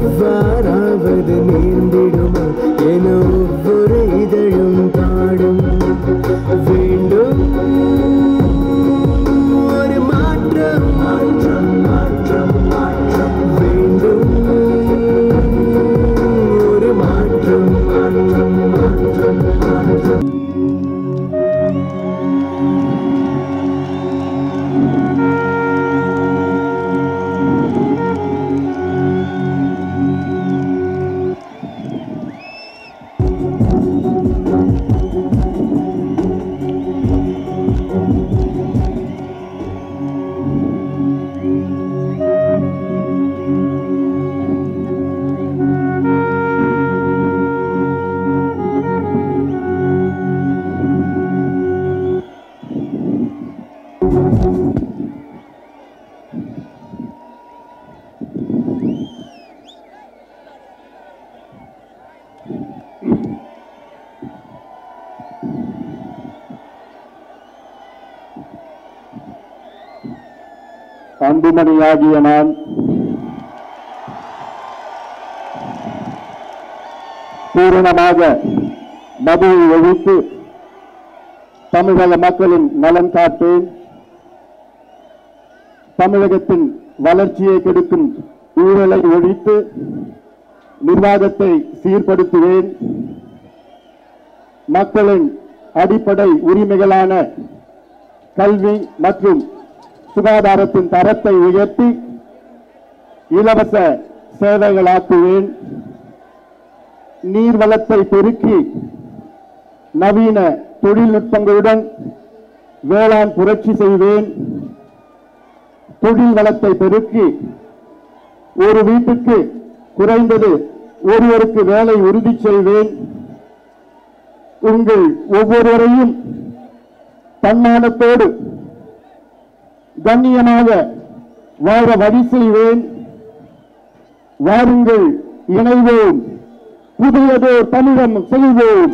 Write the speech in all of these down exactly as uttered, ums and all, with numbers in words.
இவ்வாறாவது நேர்ந்திடுமா என ஒவ்வொரு இதழும் பாடும். வேண்டும் ஒரு மாற்றம் மாற்றம் மாற்றம் மாற்றம் வேண்டும் ஒரு மாற்றம் மாற்றம் மாற்றம் மாற்றம். அன்புமணியாகிய நான் பூரணமாக மதுவை ஒழித்து தமிழக மக்களின் நலன் காப்பேன். தமிழகத்தின் வளர்ச்சியை கெடுக்கும் ஊழலை ஒழித்து நிர்வாகத்தை சீர்படுத்துவேன். மக்களின் அடிப்படை உரிமைகளான கல்வி மற்றும் சுகாதாரத்தின் தரத்தை உயர்த்தி இலவச சேவைகளாக்குவேன். நீர்வளத்தை பெருக்கி நவீன தொழில்நுட்பங்களுடன் வேளாண் புரட்சி செய்வேன். தொழில் வளத்தை பெருக்கி ஒரு வீட்டுக்கு குறைந்தது ஒருவருக்கு வேலை உறுதி செய்வேன். உங்கள் ஒவ்வொருவரையும் தன்மானத்தோடு கண்ணியமாக வாழ வழி செய்வேன். வாருங்கள், இணைவோம், புதியதோ தமிழம் செய்வோம்.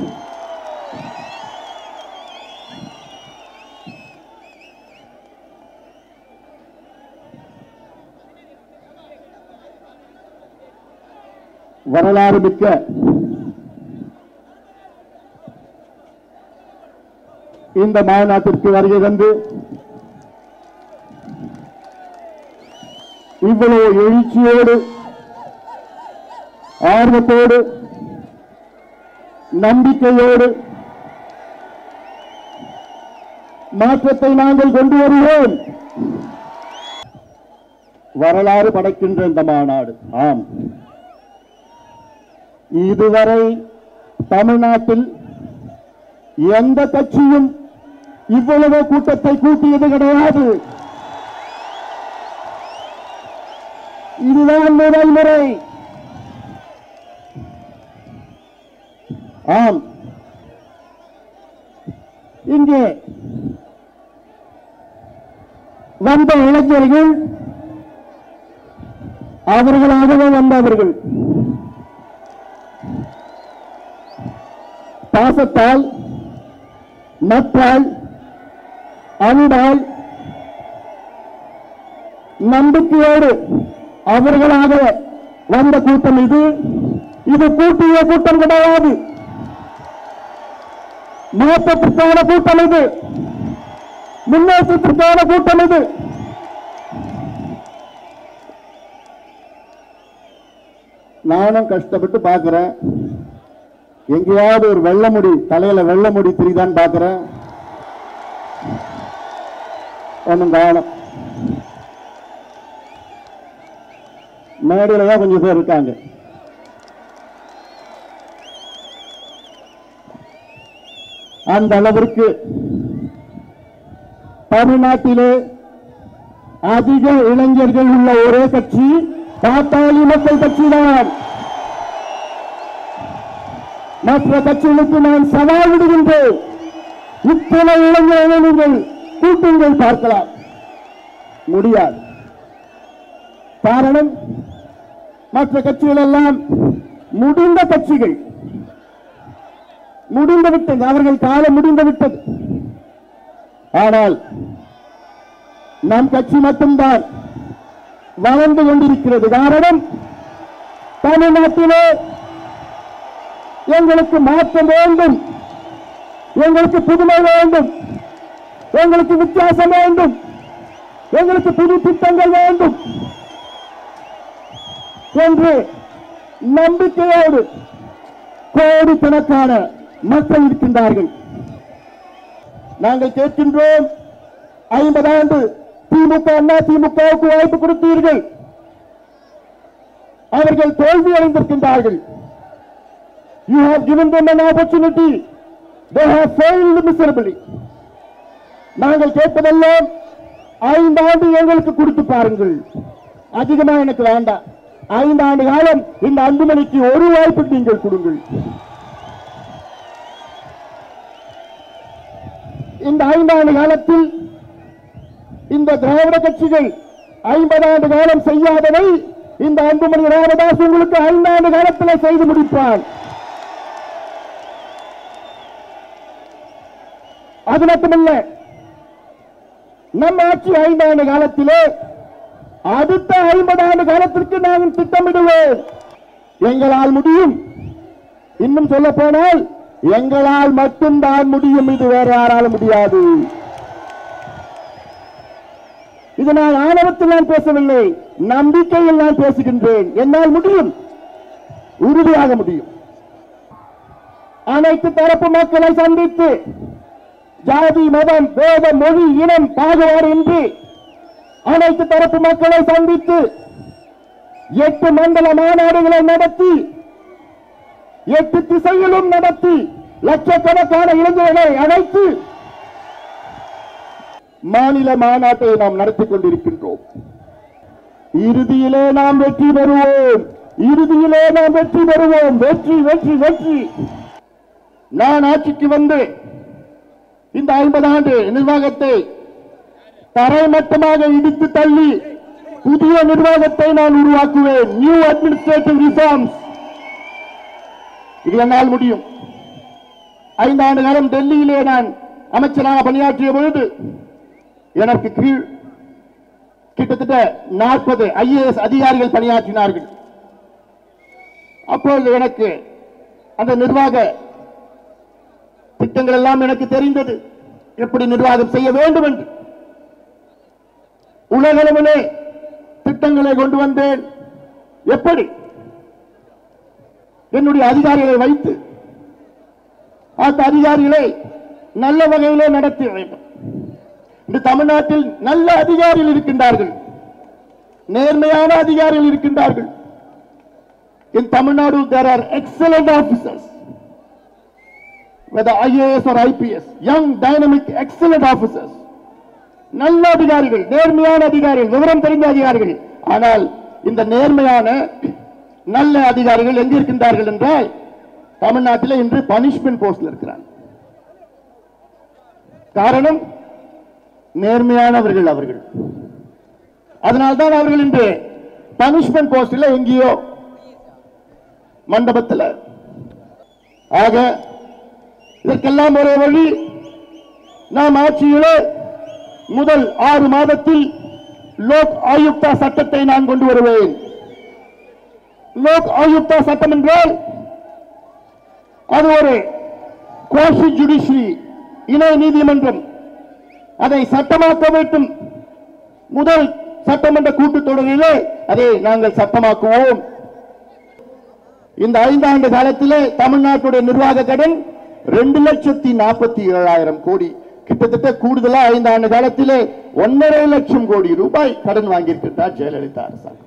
வரலாறு மிக்க இந்த மாநாட்டிற்கு வருகை தந்து இவ்வளவு எழுச்சியோடு ஆர்வத்தோடு நம்பிக்கையோடு மாற்றத்தை நாங்கள் கொண்டு வருவோம். வரலாறு படைக்கின்ற இந்த மாநாடு, ஆம், இதுவரை தமிழ்நாட்டில் எந்த கட்சியும் இவ்வளவு கூட்டத்தை கூட்டியது கிடையாது. இதுதான் முதல் முறை. ஆம், இங்கே வந்த இளைஞர்கள் அவர்களாகவே வந்தவர்கள் பாசத்தால், நட்பால், அன்பால், நம்பிக்கையோடு அவர்களாக வந்த கூட்டம் இது. இது கூட்டிய கூட்டம் கிடையாது, மாற்றத்திற்கான கூட்டம் இது, முன்னேற்றத்திற்கான கூட்டம் இது. நானும் கஷ்டப்பட்டு பார்க்கிறேன், எங்கேயாவது ஒரு வெள்ள முடி தலையில வெள்ள முடி திரிதான் பார்க்கிறேன், ஒன்னும் காணும். மேடையில தான் கொஞ்சம் பேர் இருக்காங்க. அந்த அளவிற்கு தமிழ்நாட்டிலே அதிக இளைஞர்கள் உள்ள ஒரே கட்சி பாட்டாளி மக்கள் கட்சி தான். மற்ற கட்சிகளுக்கு நான் சவால் விடுகின்றேன், இத்தனை இளைஞர்கள் கூட்டங்கள் பார்க்கலாம், முடியாது. காரணம், மற்ற கட்சிகள் எல்லாம் முடிந்த கட்சிகள், முடிந்து விட்டது, அவர்கள் காலம் முடிந்து விட்டது. ஆனால் நம் கட்சி மட்டும்தான் வளர்ந்து கொண்டிருக்கிறது. காரணம், தமிழ்நாட்டிலே எங்களுக்கு மாற்றம் வேண்டும், எங்களுக்கு புதுமை வேண்டும், எங்களுக்கு வித்தியாசம் வேண்டும், எங்களுக்கு புது திட்டங்கள் வேண்டும் என்று நம்பிக்கையோடு கோடிக்கணக்கான மக்கள் இருக்கின்றார்கள். நாங்கள் கேட்கின்றோம், ஐம்பது ஆண்டு திமுக அண்ணா திமுகவுக்கு வாய்ப்பு கொடுத்தீர்கள், அவர்கள் தோல்வி அடைந்திருக்கின்றார்கள். You have given them an opportunity, they have failed miserably. நாங்கள் கேட்பதெல்லாம் ஐந்து ஆண்டு எங்களுக்கு கொடுத்து பாருங்கள், அதிகமா எனக்கு வேண்டாம். ஐந்து ஆண்டு காலம் இந்த அன்புமணிக்கு ஒரு வாய்ப்பு நீங்கள் கொடுங்கள். இந்த ஐந்தாண்டு காலத்தில் இந்த திராவிட கட்சிகள் ஐம்பது ஆண்டு காலம் செய்யாததை இந்த அன்புமணி ராமதாஸ் உங்களுக்கு ஐந்தாண்டு காலத்தில் செய்து முடிப்பார். அது மட்டுமல்ல, நம் ஆட்சி ஐந்தாண்டு காலத்திலே அடுத்த ஐம்பது ஆண்டு காலத்திற்கு நாங்கள் திட்டமிடுவோம். எங்களால் முடியும், இன்னும் சொல்ல போனால் எங்களால் மட்டும்தான் முடியும், இது வேற யாராலும் முடியாது. இது நான் ஆணவத்தில் நான் பேசவில்லை, நம்பிக்கையில் நான் பேசுகின்றேன். என்னால் முடியும், உறுதியாக முடியும். அனைத்து தரப்பு மக்களை சந்தித்து ஜாதி மதம் வேத மொழி இனம் பாகுபாடு இன்றி அனைத்து தரப்பு மக்களை சந்தித்து எட்டு மண்டல மாநாடுகளை நடத்தி எட்டு திசையிலும் நடத்தி லட்சக்கணக்கான இளைஞர்களை அழைத்து மாநில மாநாட்டை நாம் நடத்திக் கொண்டிருக்கின்றோம். இறுதியிலே நாம் வெற்றி பெறுவோம், இறுதியிலே நாம் வெற்றி பெறுவோம். வெற்றி வெற்றி வெற்றி. நான் ஆட்சிக்கு வந்து இந்த ஐம்பது ஆண்டு நிர்வாகத்தை தரைமட்டமாக இடித்து தள்ளி புதிய நிர்வாகத்தை நான் உருவாக்குவேன். New administrative reforms. இது என்னால் முடியும். ஐந்தாண்டு காலம் டெல்லியிலே நான் அமைச்சராக பணியாற்றிய பொழுது எனக்கு கீழ் கிட்டத்தட்ட நாற்பது ஐஏஎஸ் அதிகாரிகள் பணியாற்றினார்கள். அப்பொழுது எனக்கு அந்த நிர்வாக திட்டங்கள் எல்லாம் எனக்கு தெரிந்தது, எப்படி நிர்வாகம் செய்ய வேண்டும் என்று. உலகளவிலே திட்டங்களை கொண்டு வந்தேன். எப்படி என்னுடைய அதிகாரிகளை வைத்து அந்த அதிகாரிகளை நல்ல வகையிலே நடத்தி வேண்டும். இந்த தமிழ்நாட்டில் நல்ல அதிகாரிகள் இருக்கின்றார்கள், நேர்மையான அதிகாரிகள் இருக்கின்றார்கள். In Tamil Nadu there are excellent officers, whether I A S or I P S, young dynamic excellent officers. நல்ல அதிகாரிகள், நேர்மையான அதிகாரிகள், விவரம் தெரிந்த அதிகாரிகள். ஆனால் இந்த நேர்மையான நல்ல அதிகாரிகள் எங்க இருக்கின்றார்கள் என்றால் தமிழ்நாட்டில் இன்று பனிஷ்மெண்ட் போஸ்ட்ல இருக்கிறார்கள். காரணம் நேர்மையானவர்கள் அவர்கள். அதனால்தான் அவர்கள் இன்று பனிஷ்மெண்ட் போஸ்டில் எங்கேயோ மண்டபத்தில். ஆக இதற்கெல்லாம் ஒரே வழி, நாம் ஆட்சியிலே முதல் ஆறு மாதத்தில் லோக் ஆயுக்தா சட்டத்தை நான் கொண்டு வருவேன். லோக் ஆயுக்தா சட்டம் என்றால் அது ஒரு குவாஷி ஜுடிஷியரி, இணை நீதிமன்றம். அதை சட்டமாக்க வேண்டும். முதல் சட்டமன்ற கூட்டத்தொடரிலே அதை நாங்கள் சட்டமாக்குவோம். இந்த ஐந்தாண்டு காலத்திலே தமிழ்நாட்டுடைய நிர்வாக கடன் ரெண்டு லட்சத்தி நாற்பத்தி ஏழாயிரம் கோடி, கிட்டத்தட்ட கூடுதலா ஐந்தாண்டு காலத்திலே ஒன்னரை லட்சம் கோடி ரூபாய் கடன் வாங்கியிருக்கிறார் ஜெயலலிதா அரசாங்கம்.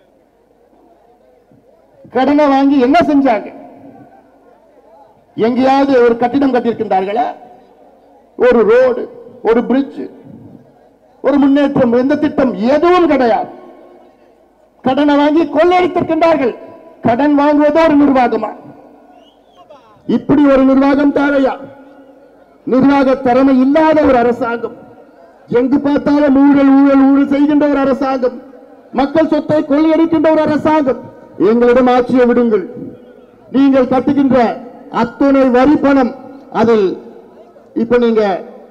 கடனை வாங்கி என்ன செஞ்சாங்க? எங்கேயாவது ஒரு கட்டிடம் கட்டியிருக்கின்றார்களா? ஒரு ரோடு, ஒரு பிரிட்ஜ், ஒரு முன்னேற்றம், எந்த திட்டம் எதுவும் கிடையாது. கடனை வாங்கி கொள்ளையடித்திருக்கின்றார்கள். கடன் வாங்குவதோ ஒரு நிர்வாகமா? இப்படி ஒரு நிர்வாகம் தேவையா? நிர்வாக திறமை இல்லாத ஒரு அரசாங்கம், எங்கு பார்த்தாலும் ஊழல் ஊழல் ஊழல் செய்கின்ற ஒரு அரசாங்கம், மக்கள் சொத்தை கொள்ளையடிக்கின்ற ஒரு அரசாங்கம். எங்களிடம் ஆட்சியை விடுங்கள். நீங்கள் கட்டுகின்ற அத்துணை வரி பணம், அதில் இப்ப நீங்க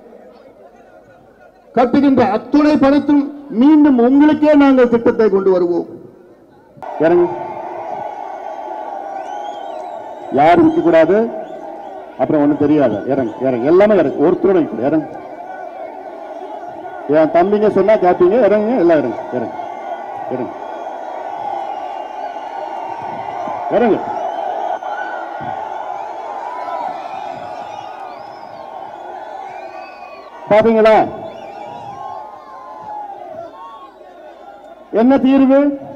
கட்டுகின்ற அத்துணை பணத்தும் மீண்டும் உங்களுக்கே நாங்கள் திட்டத்தை கொண்டு வருவோம். யாரும் இருக்க கூடாது. அப்புறம் ஒண்ணும் தெரியாது. இறங்க இறங்க எல்லாமே இறங்க ஒருத்தரோட இறங்க. என் தம்பிங்க சொன்னா கேப்பீங்க. இறங்க எல்லாம் இறங்க இறங்க இறங்க இறங்க. பாத்தீங்களா என்ன தீர்வு?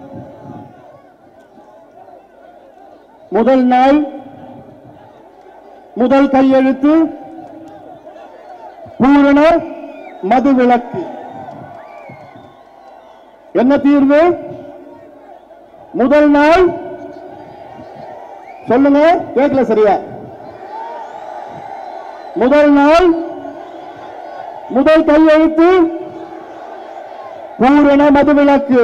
முதல் நாள் முதல் கையெழுத்து பூரண மதுவிலக்கு. என்ன தீர்வு? முதல் நாள் சொல்லுங்க, கேட்கல சரியா. முதல் நாள் முதல் கையெழுத்து பூரண மதுவிலக்கு.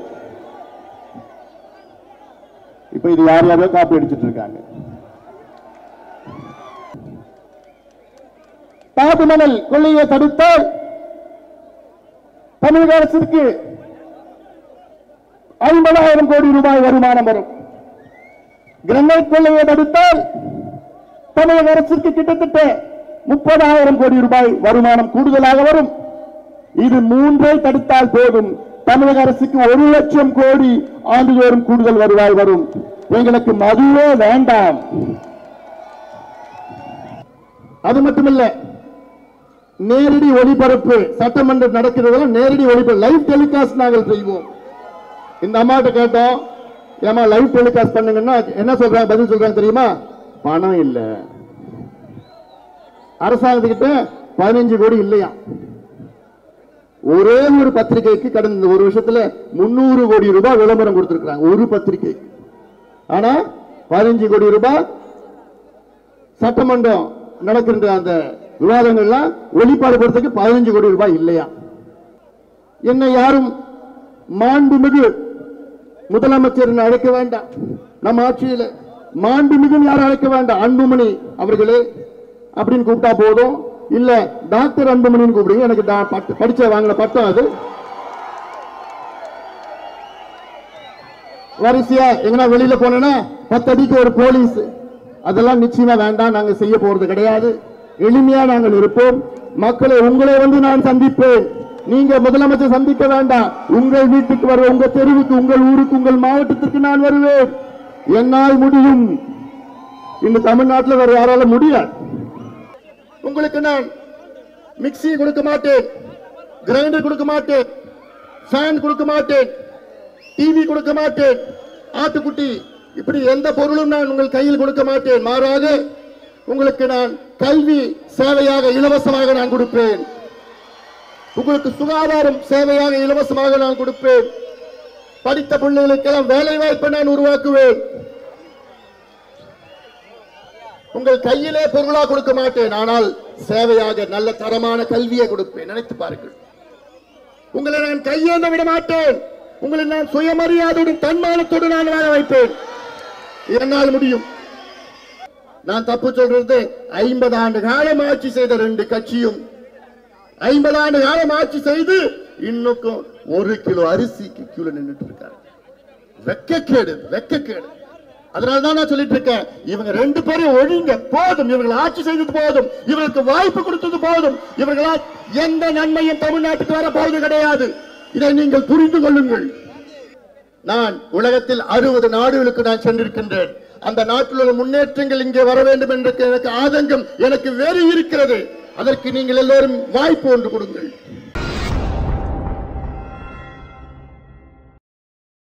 இப்ப இது யார் யாரோ காப்பி அடிச்சிட்டு இருக்காங்க. தாதுமணல் கொள்ளையை தடுத்தால் தமிழக அரசுக்கு ஐம்பதாயிரம் கோடி ரூபாய் வருமானம் வரும். கிரனைட் கொள்ளையை தடுத்தால் தமிழக அரசுக்கு கிட்டத்தட்ட முப்பதாயிரம் கோடி ரூபாய் வருமானம் கூடுதலாக வரும். இது மூன்றை தடுத்தால் போதும், தமிழக அரசுக்கு ஒரு லட்சம் கோடி ஆண்டுதோறும் கூடுதல் வருவாய் வரும். எங்களுக்கு மதுவே வேண்டாம். அது மட்டுமல்ல, நேரடி ஒளிபரப்பு சட்டமன்றம் நடக்கிறதுல நேரடி ஒளிபரப்பு லைவ் டெலிகாஸ்ட் நாங்கள் செய்வோம். இந்த அம்மாட்ட கேட்டோம், ஏமா லைவ் டெலிகாஸ்ட் பண்ணுங்கன்னா என்ன சொல்றாங்க? பதில் சொல்றாங்க தெரியுமா? பணம் இல்ல. அரசாங்கத்துக்கிட்ட பதினஞ்சு கோடி இல்லையா. ஒரே ஒரு பத்திரிகைக்கு கடந்த ஒரு வருஷத்துல முன்னூறு கோடி ரூபாய் விளம்பரம் கொடுத்திருக்கிறாங்க ஒரு பத்திரிகை. ஆனா பதினஞ்சு கோடி ரூபாய் சட்டமன்றம் நடக்கின்ற அந்த விவாதங்கள்லாம் ஒளிபரப்புறதுக்கு பதினஞ்சு கோடி ரூபாய் இல்லையா. என்ன யாரும் மாண்புமிகு முதலமைச்சர் அழைக்க வேண்டாம். நம்ம ஆட்சியில் மாண்புமிகு யாரும் அழைக்க வேண்டாம். அன்புமணி அவர்களே அப்படின்னு கூப்பிட்டா போதும். இல்ல டாக்டர் அன்புமணின்னு கூப்பிடுங்க. எனக்கு படிச்ச வாங்கின பட்டம் அது. வரிசையா எங்கன்னா வெளியில போனா பத்தடிக்கு ஒரு போலீஸ். அதெல்லாம் நிச்சயமா வேண்டாம். நாங்க செய்ய போறது கிடையாது. எளிமையா நாங்கள் இருப்போம். மக்களை உங்களை வந்து நான் சந்திப்பேன். நீங்க முதலமைச்சர் சந்திக்க வேண்டாம். உங்கள் வீட்டுக்கு வருவேன், உங்க தெருவுக்கு, உங்கள் ஊருக்கு, உங்கள் மாவட்டத்திற்கு நான் வருவேன். என்னால் முடியும். இந்த தமிழ்நாட்டில் வேற யாரால முடியாது. உங்களுக்கு நான் மிக்சி கொடுக்க மாட்டேன், கிரைண்டர் கொடுக்க மாட்டேன், ஃபேன் கொடுக்க மாட்டேன், டிவி கொடுக்க மாட்டேன், ஆட்டுக்குட்டி இப்படி எந்த பொருளும் நான் உங்கள் கையில் கொடுக்க மாட்டேன். மாறாக உங்களுக்கு நான் கல்வி சேவையாக இலவசமாக நான் கொடுப்பேன். உங்களுக்கு சுகாதாரம் சேவையாக இலவசமாக நான் கொடுப்பேன். படித்த பிள்ளைகளுக்கெல்லாம் வேலை வாய்ப்பை நான் உருவாக்குவேன். உங்கள் கையிலே பொருளா கொடுக்க மாட்டேன், ஆனால் சேவையாக நல்ல தரமான கல்வியை கொடுப்பேன். நினைத்து பாருங்கள். உங்களை நான் கையேந்த விட மாட்டேன். உங்களை நான் சுயமரியாதையுடன் தன்மானத்தோடு நான் வாழ வைப்பேன். என்னால் முடியும். நான் தப்பு சொல்றது, ஐம்பது ஆண்டு காலம் ஆட்சி செய்த ரெண்டு கட்சியும் ஐம்பது ஆண்டு காலம் ஆட்சி செய்து இன்னும் ஒரு கிலோ அரிசிக்கு கிலோ நின்றுட்டு இருக்காங்க. வெக்கக்கேடு, வெக்கக்கேடு. அதனாலதான் நான் சொல்லிட்டு இருக்கேன், இவங்க ரெண்டு பேரும் ஒழுங்க போதும். இவர்கள் ஆட்சி செய்தது போதும். இவர்களுக்கு வாய்ப்பு கொடுத்தது போதும். இவர்களால் எந்த நன்மையும் தமிழ்நாட்டுக்கு வர போவது கிடையாது. இதை நீங்கள் புரிந்து கொள்ளுங்கள். நான் உலகத்தில் அறுபது நாடுகளுக்கு நான் சென்றிருக்கின்றேன். அந்த நாட்டில் உள்ள முன்னேற்றங்கள் இங்கே வர வேண்டும் என்று எனக்கு ஆதங்கம், எனக்கு வெறி இருக்கிறது. அதற்கு நீங்கள் எல்லோரும் வாய்ப்பு ஒன்று கொடுங்கள்.